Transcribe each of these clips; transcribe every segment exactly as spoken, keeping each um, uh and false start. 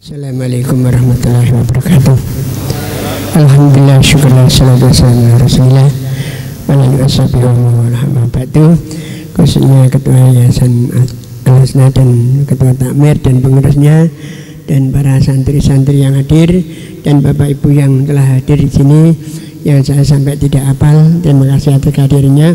Assalamualaikum warahmatullahi wabarakatuh. Alhamdulillah, syukurlah, salatu wassalamu ala rasulillah wa ala alihi washabihi wa man walah. Khususnya Ketua Yayasan Al-Husna dan Ketua Takmir dan pengurusnya dan para santri-santri yang hadir dan Bapak Ibu yang telah hadir di sini yang saya sampai tidak hafal, terima kasih atas kehadirannya.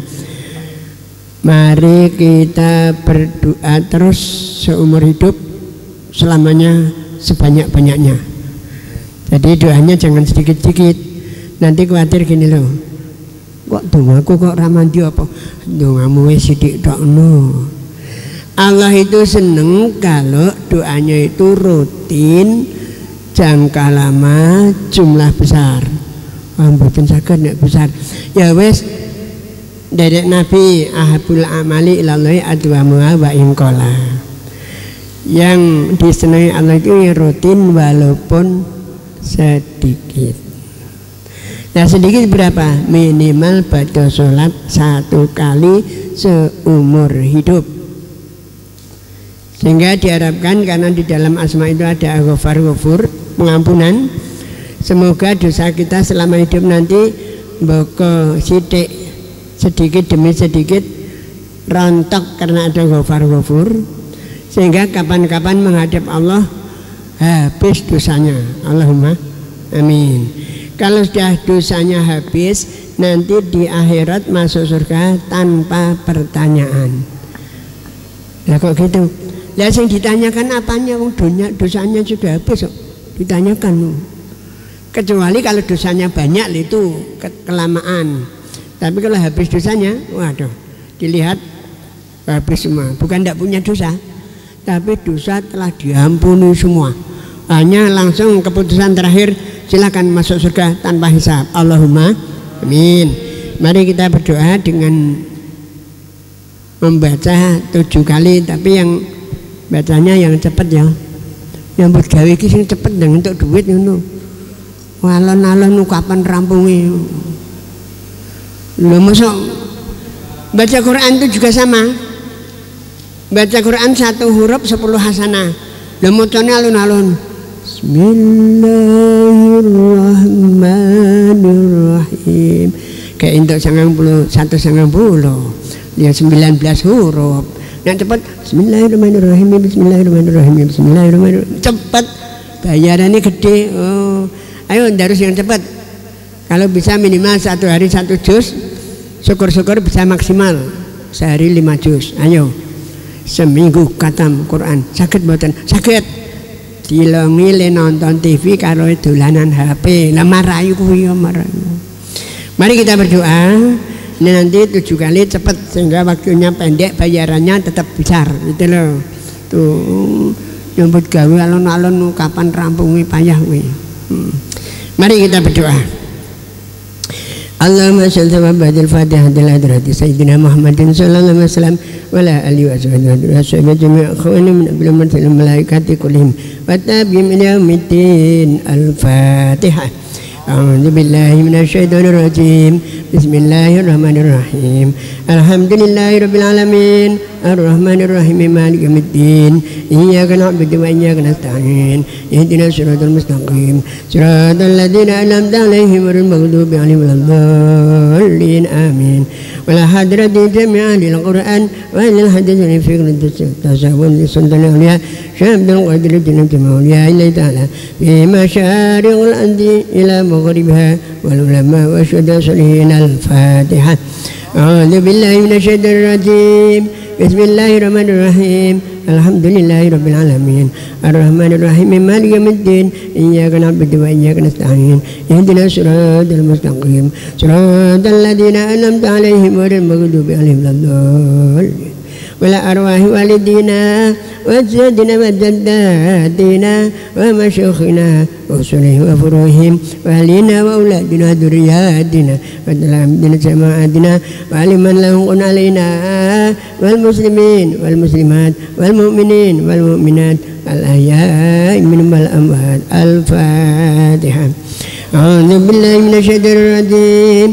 Mari kita berdoa terus seumur hidup selamanya, sebanyak-banyaknya. Jadi doanya jangan sedikit-sedikit. Nanti khawatir gini loh, kok doaku kok ramandi apa? Doamu wis sithik tokno. Allah itu seneng kalau doanya itu rutin, jangka lama, jumlah besar. Wah, mboten saged nek besar. Ya wis, derek Nabi ahabul amali ilallahi adwamuha wa in qala. Yang disenangi Allah itu ya rutin walaupun sedikit. Nah, sedikit berapa? Minimal baca sholat satu kali seumur hidup. Sehingga diharapkan karena di dalam asma itu ada ghafar ghafur, pengampunan. Semoga dosa kita selama hidup nanti boko sidik, sedikit demi sedikit rontok karena ada ghafar ghafur. Sehingga kapan-kapan menghadap Allah habis dosanya. Allahumma amin. Kalau sudah dosanya habis, nanti di akhirat masuk surga tanpa pertanyaan. Lah kok gitu? Lah yang ditanyakan apanya? Wong dunia dosanya sudah habis kok ditanyakan. Kecuali kalau dosanya banyak itu kelamaan. Tapi kalau habis dosanya, waduh, dilihat habis semua. Bukan tidak punya dosa, tapi dosa telah diampuni semua. Hanya langsung keputusan terakhir, silakan masuk surga tanpa hisab. Allahumma amin. Mari kita berdoa dengan membaca tujuh kali, tapi yang bacanya yang cepat ya. Yang bergawe iki sing cepet dengan untuk duit ngono. Walon-alon kapan rampunge. Lho mosok baca Quran itu juga sama. Baca Quran satu huruf sepuluh hasanah. Lah macane alun-alun. Bismillahirrahmanirrahim. Kayak untuk sembilan puluh satu sembilan puluh. Ya sembilan belas huruf. Yang cepat Bismillahirrahmanirrahim. Bismillahirrahmanirrahim. Bismillahirrahmanirrahim. Cepat. Bayarannya gede. Oh, ayo harus yang cepat. Kalau bisa minimal satu hari satu juz. Syukur-syukur bisa maksimal sehari lima juz. Ayo. Seminggu katam Quran. Sakit mboten? Sakit. Dilongi le nonton T V karo dolanan H P. Lah marayu kuwi ya marayu. Mari kita berdoa. Ini nanti tujuh kali cepat sehingga waktunya pendek, bayarannya tetap besar. Gitu loh. Tuh nyambut gawe alon-alon kapan rampungi payah kuwi. Hmm. Mari kita berdoa. Allahumma shalli wa badil fatihah dil hadrati sayyidina Muhammadin sallallahu alaihi wasallam wa ala alihi wa sahbihi wa sallam jami'a akhwani min bil malaikati kullihim wa tabi'in ila yaumiddin. Al-Fatihah. A'udzu billahi minasy syaithanir rajim. Bismillahirrahmanirrahim. Alhamdulillahirabbil alamin. Arrahmanir rahim. Maliki yaumiddin. Iyyaka na'budu wa iyyaka nasta'in. Ihdinas siratal mustaqim. Siratal ladzina an'amta 'alaihim ghairil maghdubi 'alaihim waladdallin. Amin. Wala hadrati jami'il Qur'an wa lil haditsi fi tasawwur sultan awliya syabdul qadir jannatu ya ilahi ta'ala fi masyariqil ardi ila maghribiha wal ulama wa syuhada salihin. Al-Fatihah. A'udzu billahi minasy syaithanir rajim. Bismillahirrahmanirrahim. Alhamdulillahirabbil alamin. Arrahmanir rahim. Maliki yaumiddin. Iyyaka na'budu wa iyyaka nasta'in. Ihdinas siratal mustaqim. Siratal ladzina an'amta 'alaihim ghairil maghdubi 'alaihim waladdallin. Wala arwahi walidina wa sayyidina wa jaddatina wa masyayikhina wa usulihim wa furuhim wa ahlina wa auladina dzurriyyatina wa talamidina jama'atina wa aliman lahum qun alaina wal muslimin wal muslimat wal mu'minin wal mu'minat al ahya'i minhum wal amwat. Al-Fatihah. A'udzu billahi minasy syaithanir rajim.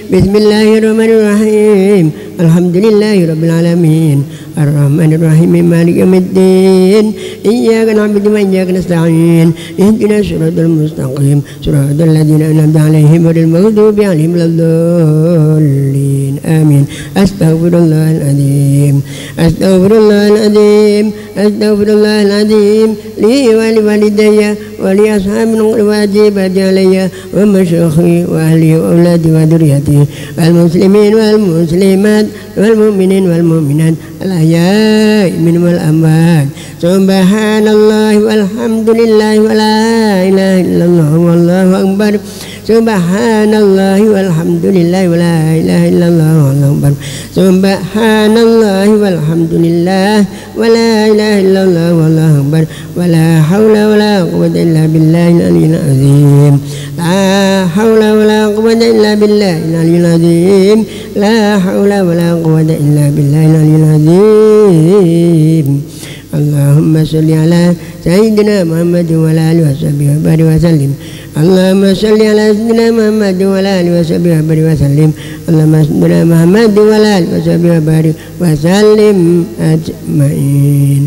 بسم الله الرحمن الرحيم الحمد لله رب العالمين الرحمن الرحيم مالك يوم الدين إياك نعبد وإياك نستعين اهدنا الصراط المستقيم صراط الذين أنعمت عليهم غير المغضوب عليهم ولا الضالين آمين أستغفر الله العظيم أستغفر الله العظيم أستغفر الله العظيم لي ولوالدي ولأصحاب الواجبات علي ومشيخي وأهلي وأولادي وذريتي والمسلمين والمسلمات والمؤمنين والمؤمنات الأحياء منهم والأموات سبحان الله والحمد لله ولا إله إلا الله والله أكبر سبحان الله والحمد لله ولا إله إلا الله والله أكبر سبحان الله والحمد لله ولا إله إلا الله والله أكبر ولا حول ولا قوة إلا بالله العلي العظيم لا حول ولا قوة إلا بالله العلي العظيم لا حول ولا قوة إلا بالله العلي العظيم اللهم صل على سيدنا محمد وعلى آله وصحبه وبارك وسلم اللهم صل على سيدنا محمد وعلى آله وصحبه وبارك وسلم اللهم صل على محمد وعلى آله وصحبه وبارك وسلم أجمعين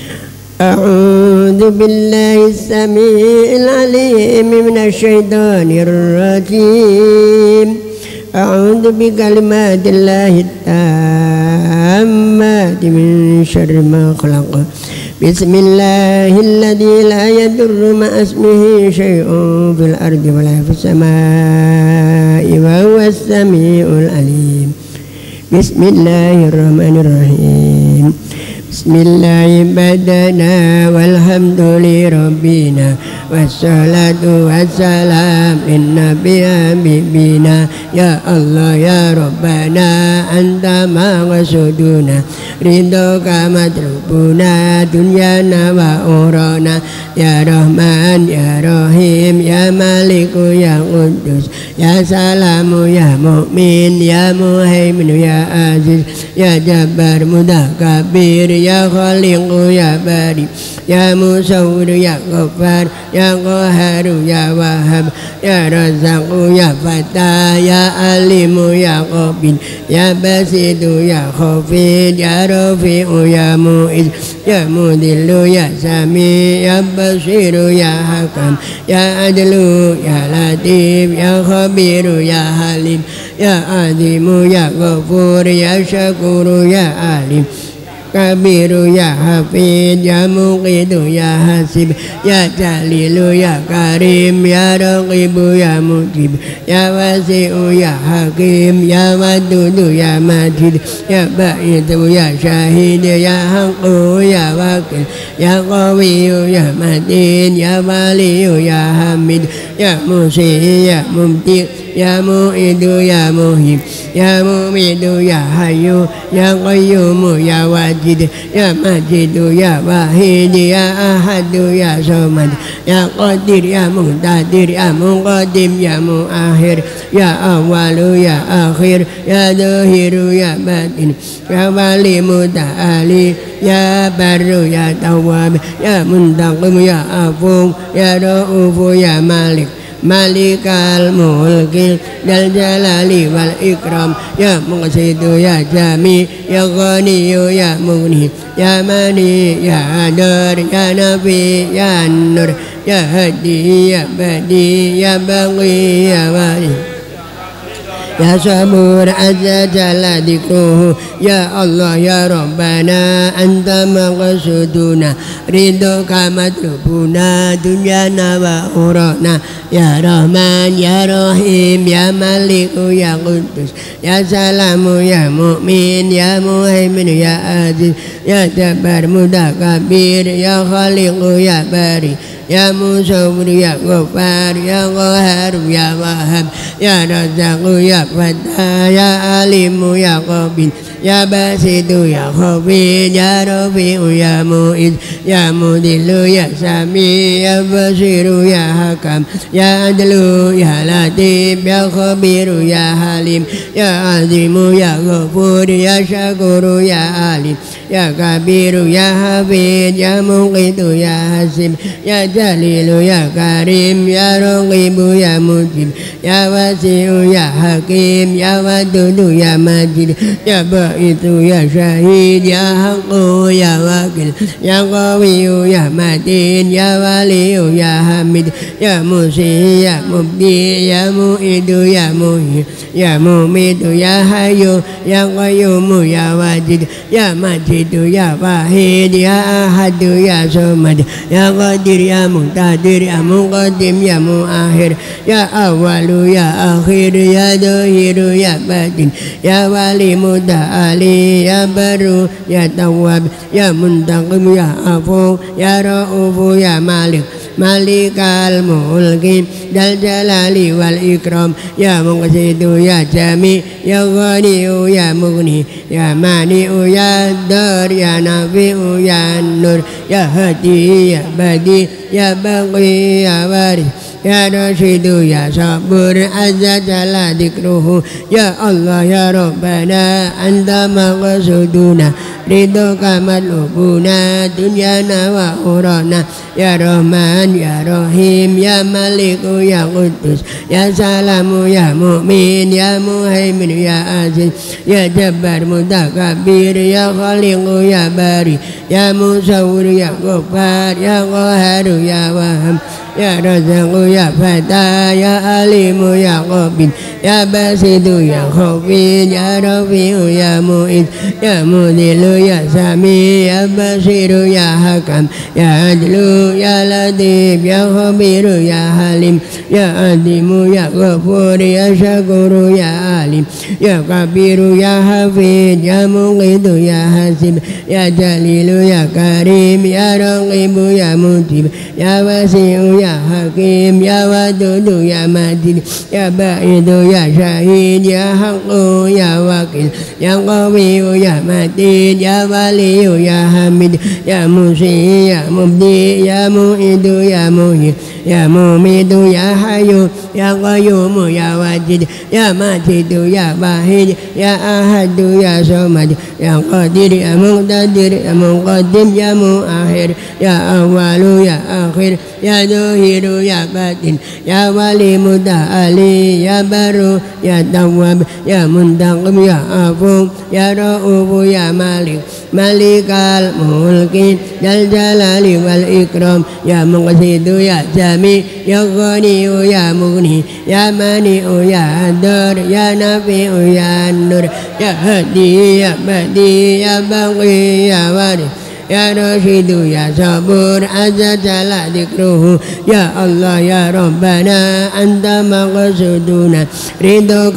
أعوذ بالله السميع العليم من الشيطان الرجيم أعوذ بكلمات الله التامات من شر ما خلق بسم الله الذي لا يضر مع اسمه شيء في الأرض ولا في السماء وهو السميع العليم بسم الله الرحمن الرحيم بسم الله بدنا والحمد لربنا والصلاة والسلام للنبي حبيبنا يا الله يا ربنا أنت مقصودنا رضاك مطلوبنا دنيانا وأخرانا يا رحمن يا رحيم يا مالك يا قدوس يا سلام يا مؤمن يا مهيمن يا عزيز يا جبار متكبر يا خالق يا باري يا مصور يا غفار يا قهار يا وهاب يا رزاق يا فتاح يا عليم يا قبيل يا بسيط يا خفيض يا رفيع يا معز يا مذل يا سميع يا بصير يا حكم يا عدل يا لطيف يا خبير يا حليم يا عظيم يا غفور يا شكور يا عليم كبير يا حفيظ يا مقيت يا حسيب يا جليل يا كريم يا رقيب يا مجيب يا واسع يا حكيم يا ودود يا مجيد يا بعيد يا شهيد يا حق يا وكيل يا قوي يا متين يا ولي يا حميد يا مسيء يا ممتع يا مؤيد يا مهيب يا مميت يا حي يا قيوم يا واجد يا مجيد يا واحد يا أحد يا صمد يا قدير يا مقتدر يا مقدم يا مؤخر يا أول يا آخر يا ظاهر يا باطن يا ولي متعالي يا بر يا تواب يا منتقم يا عفو يا رؤوف يا مالك مالك الملك ذا الجلال والإكرام يا مقسط يا جميع يا غني يا مغني يا ماني يا دار يا نبي يا نور يا هدي يا بدي يا بغي يا والي يا صبور عز جل ذكره يا الله يا ربنا أنت مقصودنا رضاك مطلوبنا دنيانا وأخرانا يا رحمن يا رحيم يا مالك يا قدوس يا سلام يا مؤمن يا مهيمن يا عزيز يا جبار متكبر يا خالق يا باري يا مصور يا غفار يا قهار يا وهاب يا رزاق يا فتاح يا عليم يا قبيل يا باسط يا خفيض يا رفيع يا معز يا مذل يا سميع يا بصير يا حكم يا عدل يا لطيف يا خبير يا حليم يا عظيم يا غفور يا شكور يا عليم يا كبير يا حفيظ يا مقيت يا حسيب يا جليل يا كريم يا رقيب يا مجيب يا واسع يا حكيم يا ودود يا مجيد يا باعث يا شهيد يا حق يا وكيل يا قوي يا متين يا ولي يا حميد يا مسيء يا مبدي يا مؤيد يا مهي يا مميت يا حي يا قيوم يا واجد يا مجيد يا واحد يا أحد يا صمد يا قادر يا مقتدر يا مقدم يا مؤخر يا أول يا آخر يا ظاهر يا باطن يا ولي متعالي يا بر يا تواب يا منتقم يا عفو يا رؤوف يا مالك مالك الملك ذا الجلال والإكرام يا مقسط يا جميع يا غني يا مغني يا مانع يا دار يا نافع يا نور يا هادي يا بديع يا باقي يا وارث يا رشيد يا صبور عز جل ذكره يا الله يا ربنا أنت مقصودنا رضاك مطلوبنا دنيانا وأخرانا يا رحمن يا رحيم يا ملك يا قدوس يا سلام يا مؤمن يا مهيمن يا عزيز يا جبار متكبر يا خالق يا باري يا مصور يا غفار يا قاهر يا وهاب يا رزاق يا فتى يا عليم يا قابل يا باسط يا خفيض يا رفيع يا معيد يا مذل يا سميع يا بصير يا حكم يا عدل يا لطيف يا خبير يا حليم يا عظيم يا غفور يا شكور يا عالم يا كبير يا حفيظ يا مقيت يا حسيب يا جليل يا كريم يا رقيب يا مجيب يا واسع يا حكيم يا ودود يا مجيد يا باعث يا شهيد يا حق يا وكيل يا قوي يا متين يا ولي يا حميد يا مسيء يا مبدي يا مؤيد يا مهي يا مميت يا حي يا قيوم يا واجد يا ماجد يا واحد يا أحد يا صمد يا قادر يا مقتدر يا مقدم يا مؤخر يا أول يا آخر يا ظاهر يا باطن يا ولي متعالي يا بر يا تواب يا منتقم يا عفو يا رؤوف يا مالك مالك الملك ذا الجلال والإكرام يا مقسط يا جميع يا غني يا مغني يا مانع يا دار يا نافع يا نور يا هادي يا بديع يا باقي يا وارث يا رشيد يا صبور عز جل ذكره يا الله يا ربنا أنت مقصودنا رضاك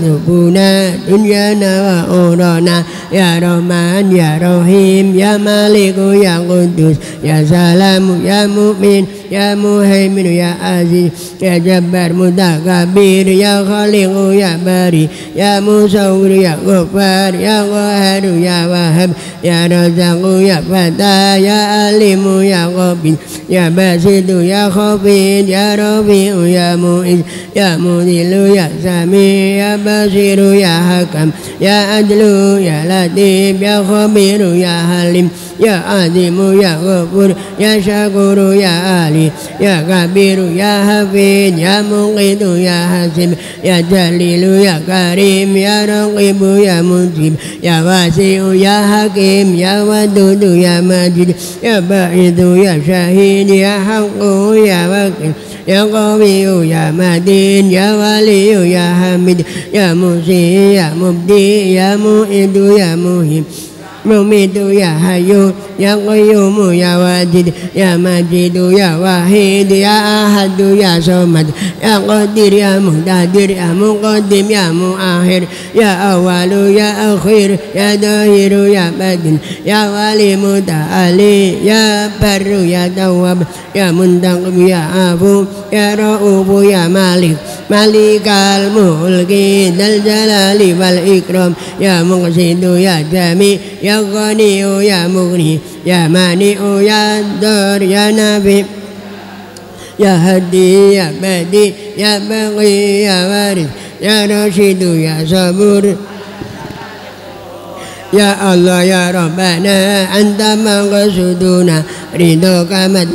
مطلوبنا دنيانا وأخرانا يا رحمن يا رحيم يا مالك يا قدوس يا سلام يا مؤمن يا مهيمن يا عزيز يا جبار متكبر يا خالق يا باري يا مصور يا غفار يا قاهر يا وهاب يا رزاق يا فتى يا عليم يا قابل يا باسط يا خفيض يا رفيع يا معز يا مذل يا سميع يا بصير يا حكم يا عدل يا لطيف يا خبير يا حليم يا عظيم يا غفور يا شكور يا علي يا كبير يا حفيظ يا مقيت يا حسيب يا جليل يا كريم يا رقيب يا مجيب يا واسع يا حكيم يا ودود يا مجيد يا باعث يا شهيد يا حق يا وكيل يا قوي يا متين يا ولي يا حميد يا مسيء يا مبدي يا مؤيد يا مهيم مميت يا حي يا قيوم يا واجد يا مجيد يا واحد يا أحد يا صمد يا قادر يا مقتدر يا مقدم يا مؤخر يا أول يا أخير يا ظاهر يا باطن يا ولي متعالي يا بر يا تواب يا منتقم يا عفو يا رؤوف يا مالك مالك الملك ذا الجلال والإكرام يا مقسط يا جميع يا غني يا مغني يا مانع يا دار يا نافع يا هادي يا بديع يا باقي يا وارث يا رشيد يا صبور يا الله يا ربنا أنت مقصودنا رضاك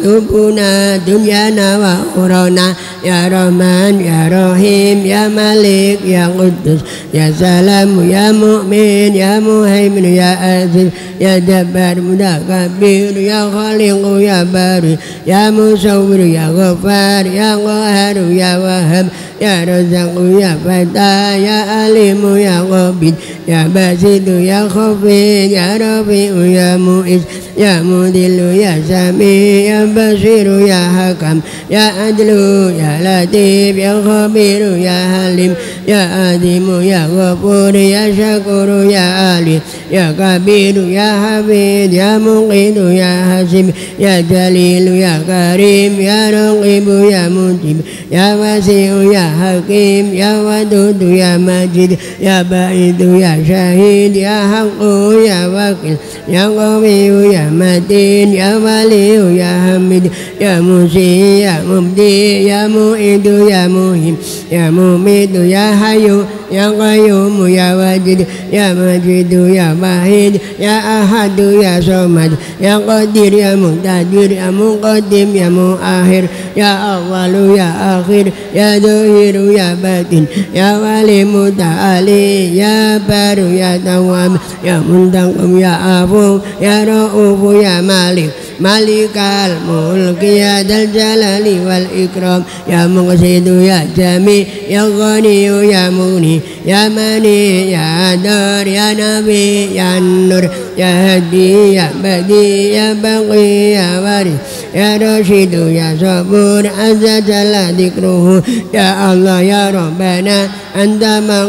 مطلوبنا دنيانا وأخرانا يا رحمن يا رحيم يا مالك يا قدوس يا سلام يا مؤمن يا مهيمن يا عزيز يا جبار متكبر يا خالق يا بارئ يا مصور يا غفار يا قاهر يا وهاب يا رزاق يا فتاح يا عليم يا غبير يا باسط يا خفيض يا رفيع يا مؤيد يا مذل يا سميع يا بصير يا حكم يا عدل يا لطيف يا خبير يا حليم يا عظيم يا غفور يا شكور يا علي يا كبير يا حفيظ يا مقيت يا حسيب يا جليل يا كريم يا رقيب يا مجيب يا وسيع يا حكيم يا ودود يا مجيد يا بعيد يا شهيد يا حق يا وكيل يا قوي يا متين يا ولي يا حميد يا مسيء يا مبدي يا معيد يا مهين يا مميت يا حي يا قيوم يا واجد يا مجيد يا واحد يا أحد يا صمد يا قدير يا مقتدر يا مقدم يا مؤخر يا أول يا آخر يا ظاهر يا باطن يا ولي متعالي يا بار يا تواب يا منتقم يا عفو يا رؤوف يا مالك مالك الملك يا ذا الجلال والإكرام يا مقصد يا جميع يا غني يا مغني يا مني يا دار يا نبي يا نور يا هدي يا بدي يا بقي يا وارث يا رشيد يا صبور عز جل ذكره يا الله يا ربنا أنت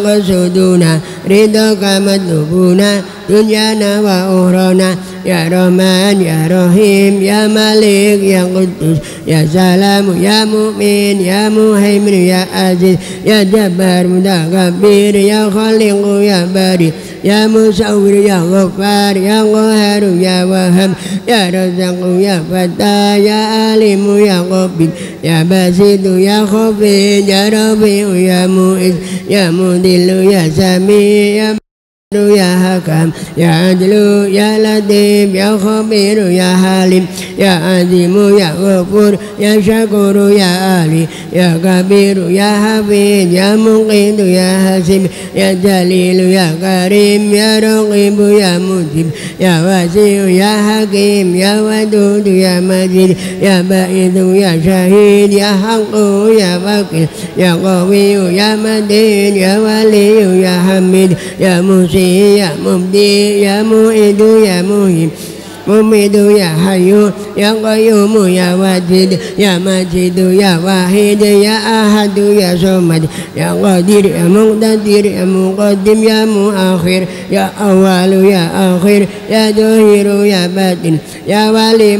مقصودنا رضاك مطلوبنا دنيانا وأخرانا يا رحمن يا رحيم يا مالك يا قدوس يا سلام يا مؤمن يا مهيمن يا عزيز يا جبار متكبر يا خالق يا بارئ يا مصور يا غفار يا قاهر يا وهاب يا رزاق يا فتاح يا عليم يا غبير يا باسط يا خفيض يا رفيع يا مؤيد يا مذل يا سميع يا يا حكم يا عدل يا لطيف يا خبير يا حليم يا عظيم يا غفور يا شكور يا علي يا كبير يا حفيظ يا مقيت يا حسيب يا جليل يا كريم يا رقيب يا مجيب يا وسيع يا حكيم يا ودود يا مجيد يا بعيد يا شهيد يا حق يا وكيل يا قوي يا متين يا ولي يا حميد يا مسيء يا مبدي يا معيد يا مهين مميت يا حي يا قيوم يا واجد يا مجيد يا واحد يا أحد يا صمد يا قدير يا مقتدر يا مقدم يا مؤخر يا أول يا آخر يا ظاهر يا باطن يا ولي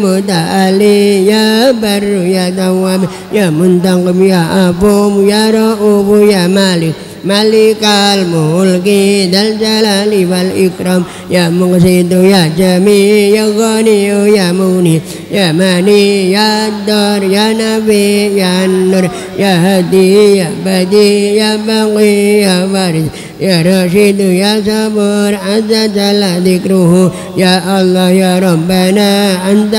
متعالي يا بر يا تواب يا منتقم يا عفو يا رؤوف يا مالك مالك الملك ذا الجلال والإكرام يا مقصد يا جميع يا غني يا مغني يا ماني يا دار يا نبي يا نور يا هدي يا بدي يا بقي يا وارث يا رشيد يا صبور عز جل ذكره يا الله يا ربنا أنت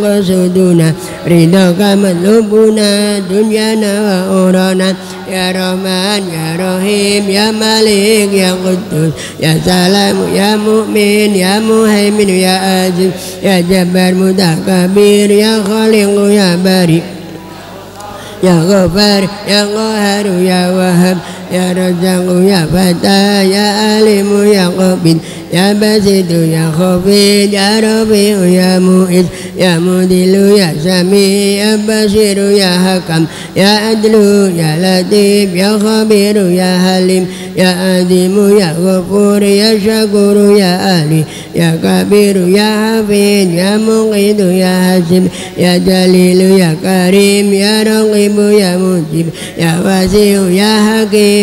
مقصودنا رضاك مطلوبنا دنيانا وأخرانا يا رحمن يا رحيم يا مالك يا قدوس يا سلام يا مؤمن يا مهيمن يا عزيز يا جبار متكبر يا خالق يا بارئ يا غفار يا قاهر يا وهاب يا رزاق يا فتاح يا عليم يا قبيل يا باسط يا خفيض يا رفيع يا مؤيد يا مذل يا سميع يا بصير يا حكم يا عدل يا لطيف يا خبير يا حليم يا عظيم يا غفور يا شكور يا علي يا كبير يا حفيظ يا مقيت يا حسيب يا جليل يا كريم يا رقيب يا مجيب يا وسيع يا حكيم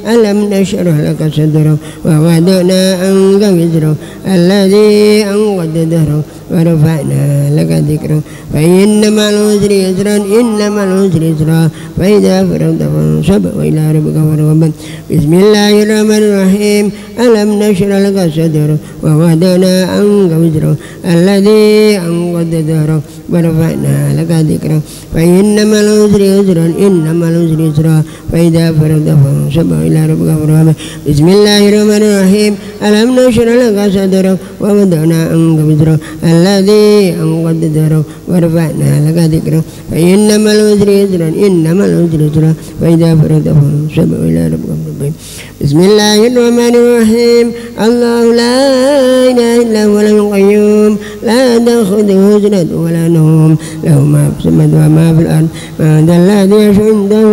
ألم نشرح لك صدرك ووضعنا عنك وزرك الذي أنقض ظهرك ورفعنا لك ذكرك فإن مع العسر يسرا إن مع العسر يسرا فإذا فرغت فانصب وإلى ربك فارغب بسم الله الرحمن الرحيم ألم نشرح لك صدرك ووضعنا عنك وزرك الذي أنقض ظهرك ورفعنا لك ذكرك فإن مع العسر يسرا إن مع العسر يسرا فإذا فرغت فانصب وإلى ربك فارغب بسم الله الرحمن الرحيم ألم نشرح لك صدرك ووضعنا عنك وزرك الذي أنقض ظهرك ورفعنا لك ذكرك فإن مع العسر يسرا إن مع العسر يسرا فإذا فرغت فانصب إلى ربك فارغب بسم الله الرحمن الرحيم الله لا إله إلا هو الحي القيوم لا تأخذه سنة ولا نوم له ما في السماوات وما في الأرض من ذا الذي يشفع عنده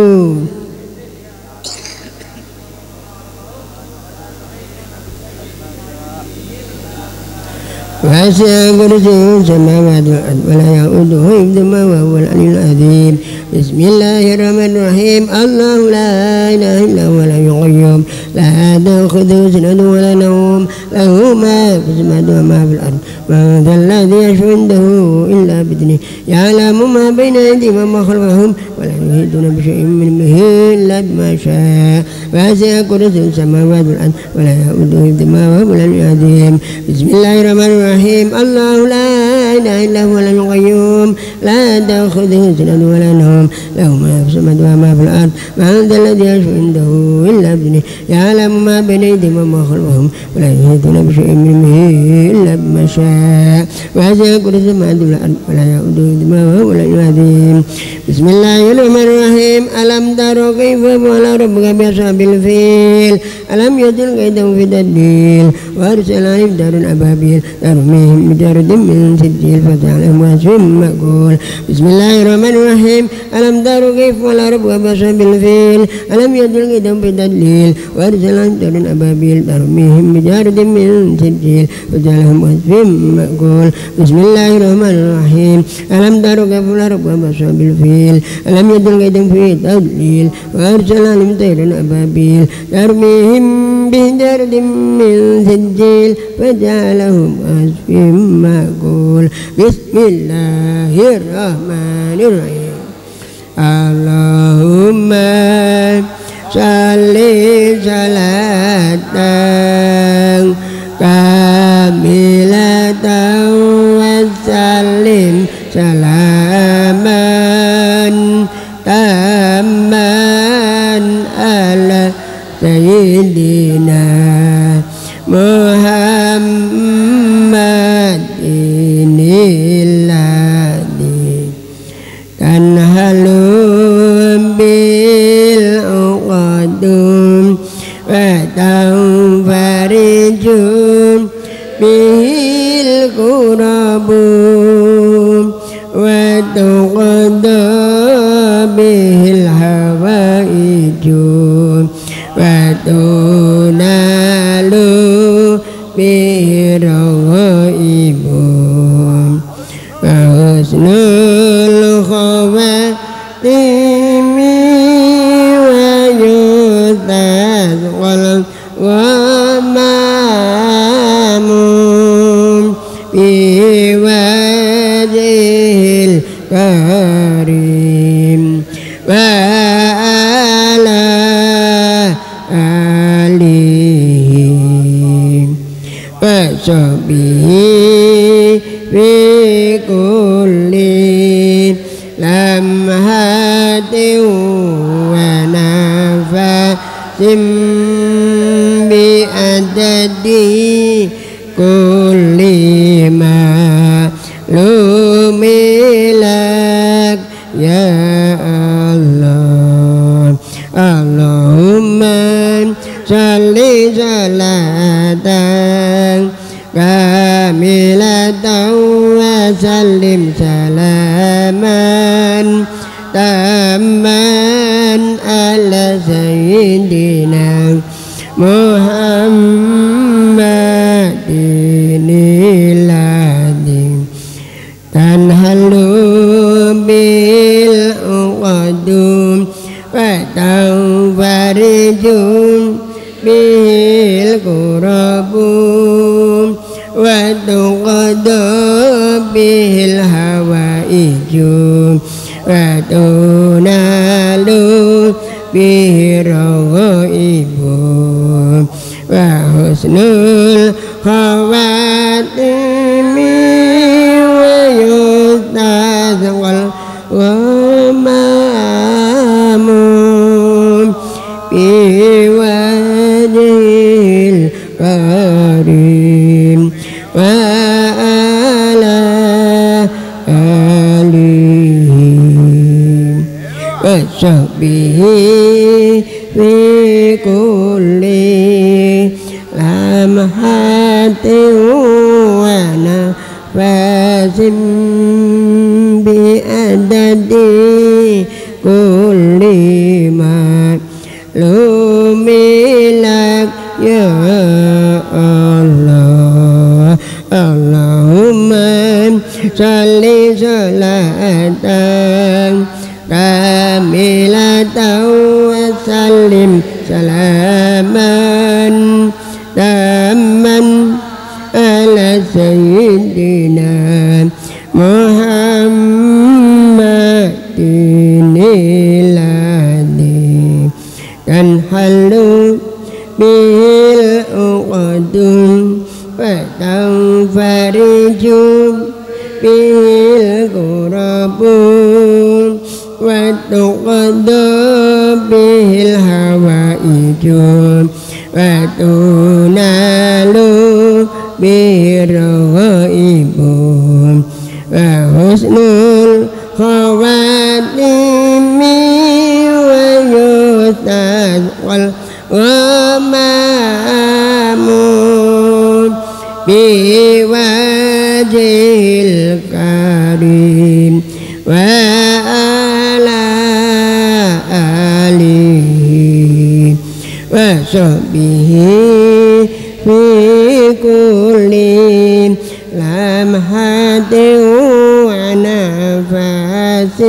وسع كرسيه السماوات والأرض ولا يؤوده حفظهما وهو العلي العظيم بسم الله الرحمن الرحيم الله لا إله إلا هو الحي القيوم لا تأخذه سنة ولا نوم له ما في السماوات وما في الأرض من ذا الذي يشفع عنده إلا بإذنه يعلم ما بين أيديهم وما خلفهم ولا يحيطون بشيء من علمه إلا بما شاء وسع كرسيه السماوات والأرض ولا يؤوده حفظهما وهو العلي العظيم بسم الله الرحمن الرحيم الله لا إله إلا هو الحي القيوم لا تأخذه سنة ولا نوم له ما في السماوات وما في الأرض من ذا الذي يشفع عنده إلا بإذنه يعلم ما بين أيديهم وما خلفهم ولا يحيطون بشيء من علمه إلا بما شاء وسع كرسيه السماوات والأرض ولا يؤوده حفظهما وهو العلي العظيم بسم الله الرحمن الرحيم ألم تروا كيف فعل ربك بأصحاب الفيل ألم يجعل كيدهم في تدليل وأرسل عليهم طيرا أبابيل ترميهم بجرد من سجيل فجعلهم كعصف مأكول بسم الله الرحمن الرحيم ألم تروا كيف فعل ربك بأصحاب الفيل ألم يجعل كيدهم في تدليل وأرسل عليهم طيرا أبابيل ترميهم بجرد من سجيل فجعلهم كعصف مأكول بسم الله الرحمن الرحيم ألم تروا كيف فعل ربك بأصحاب الفيل ألم يجعل كيدهم في تدليل وأرسل عليهم طيرا أبابيل ترميهم بجرد من سجيل فجعلهم كعصف مأكول بسم الله الرحمن الرحيم اللهم صل صلاة كاملة وسلم سلاما تاما على سيدنا محمد الذي تنهل بالعقد وتنفرج به الكرب وتقضى به الحوائج وتنال به الرغائب وحسن الخواتيم ويستسقى الغمام في وجه الكريم وعلى آله وصحبه في كل لمحة ونفس بعدد كل معلوم لك يا الله اللهم صل صلاة كاملة وسلم سلاما تاما على سيدنا محمد الذي تنهل بالعقد وتنفرج القرب وتقضى به الهوائج وتنال به الرغائب وحسن الخواتم ويستسقى الغمام في وجه الكريم وعلى آله وصحبه في كل لمحة ونفس بعدد كل معلوم لك يا الله. اللهم صل صلاة كاملة وسلم سلاما تاما على سيدنا محمد الذي تنحل به العقد وتنفرج به الكرب وتقضى به الهوائج وتنال به الرغائب وحسن الخواتم ويستسقى الغمام بوجه الكريم وعلى آله وصحبه في كل لمحة ونفس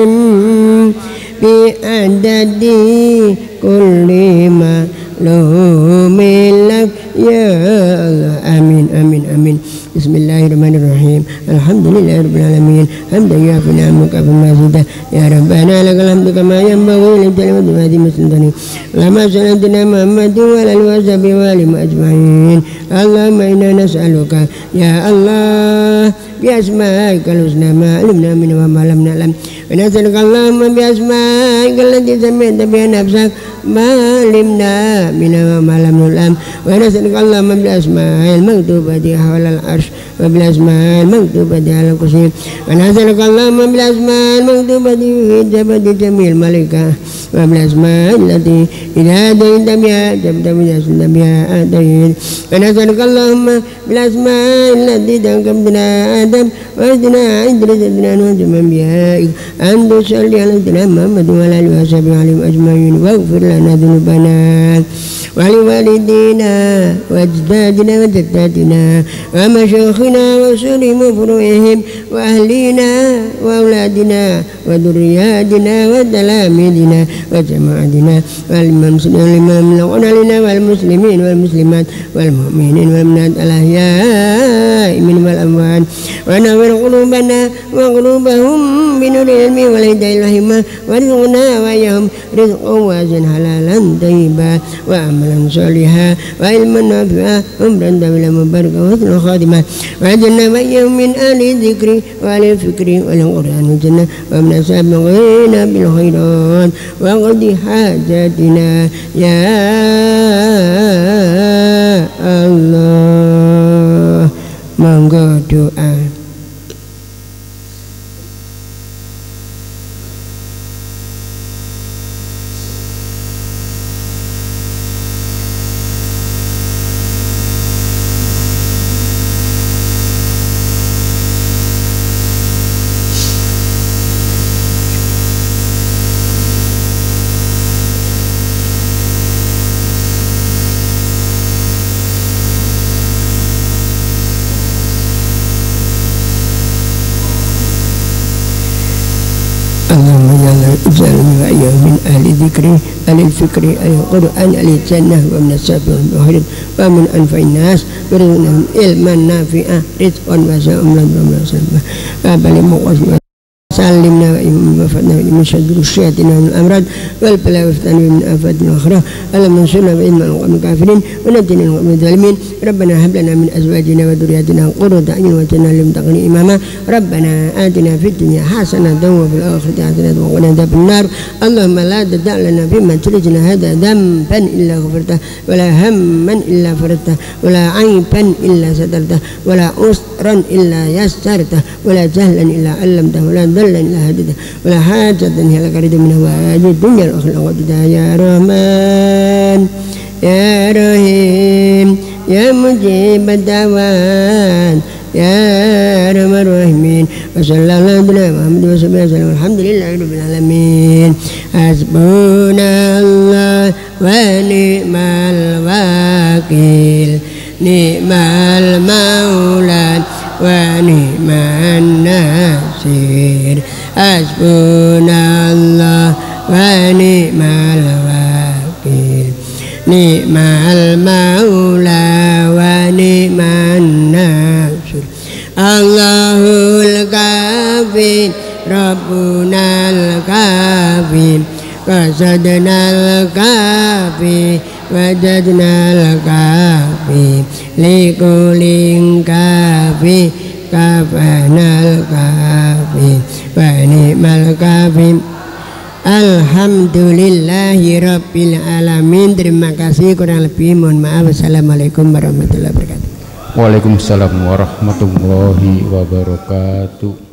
بعدد كل معلوم لك يا الله. آمين آمين آمين. بسم الله الرحمن الرحيم. الحمد لله رب العالمين حمدا يعفو نعمك فمازيدا يا ربنا لك الحمد كما ينبغي لجلالك وهذه مسلمتني لما سنتنا محمد وعلى الوصحبه وآله أجمعين. اللهم إنا نسألك يا الله بأسمائك الحسنى ما علمنا منه وما لم نعلم ونسألك اللهم بأسمائك التي سميت بها نفسك ما علمنا منه وما لم نعلم ونسألك اللهم بالأسماء المكتوبة حول العرش وبالأسماء المكتوبة على الكرسي ونسألك اللهم بالأسماء المكتوبة في جبهة جميع الملائكة وبالأسماء التي إذا أتيت بها جبت بها بها آتيت ونسألك اللهم بالأسماء التي تنكبتنا آدم وأهدنا إدريس أدنا نوح من بهائك أن تصلي على سيدنا محمد وعلى آله وصحبه عليهم أجمعين واغفر لنا ذنوبنا ولوالدينا وأجدادنا وجداتنا ومشايخنا وسلم فروعهم وأهلنا وأولادنا وذرياتنا وتلاميذنا وجماعتنا والمسلمين والمسلمين والمسلمات والمؤمنين والمؤمنات الأحياء منهم والأموات ونور قلوبنا وقلوبهم بنور العلم والهداية والحكمة وارزقنا وإياهم رزقا واسعا حلالا طيبا وعملا صالحا وعلما نافعا عمرا طويلا مباركا وحسن خاتمة وأجرنا وإياهم من أهل الذكر وأهل الفكر والقرآن والجنة ومن سابقنا بالخيرات وقضي حاجاتنا يا الله. Monggo doa. Allahumma ya Allah ij'alni wa iyyakum min ahli dzikri أهل الفكر أهل القرآن أهل الجنة ومن السابقين والمؤخرين ومن أنفع الناس ورزقنا علما نافعا رزقا واسعا ومن قبل مقصود سلمنا وفقنا من شر الشياطين والأمراض والبلاء وافتنا من آفات الأخرى اللهم انصرنا وإنا القوم الكافرين ونجنا من القوم الظالمين ربنا هب لنا من أزواجنا وذرياتنا قرة أعين واجعلنا للمتقين إماما ربنا آتنا في الدنيا حسنة وفي الآخرة حسنة وقنا عذاب النار اللهم لا تدع لنا في مجلسنا هذا ذنبا إلا غفرته ولا هما إلا فرجته ولا عيبا إلا سترته ولا أسرا إلا يسرته ولا جهلا إلا علمته ولا ضلا إلا هديته ولا حاجة هي لك رضا من هواج الدنيا والآخرة وقدها يا رحمن يا رحيم يا مجيب الدعوات يا أرحم الراحمين وصلى الله على محمد وصحبه وسلم والحمد لله رب العالمين حسبنا الله ونعم الوكيل نعم المولى ونعم النصير حسبنا الله ونعم الوكيل نعم المولى ونعم النصير الله الكافي ربنا الكافي قصدنا الكافي وجدنا الكافي لكل كافي كفانا الكافي ونعم الكافي. Alhamdulillahi Rabbil Alamin. Terima kasih, kurang lebih mohon maaf. Assalamualaikum warahmatullahi wabarakatuh. Waalaikumsalam warahmatullahi wabarakatuh.